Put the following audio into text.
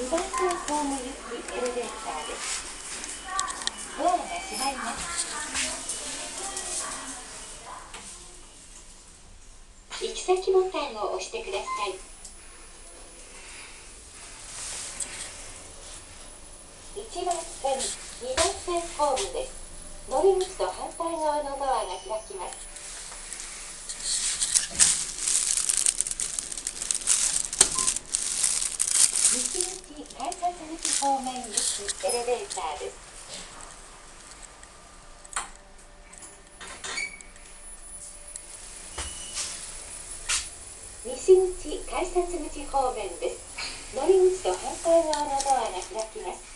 番線ホーム行きエレベーターです。ドアが閉まります。行き先ボタンを押してください。1番線、2番線ホームです。乗り口と反対側のドアが開きます。西口改札口方面行きエレベーターです。西口改札口方面です。乗り口と反対側のドアが開きます。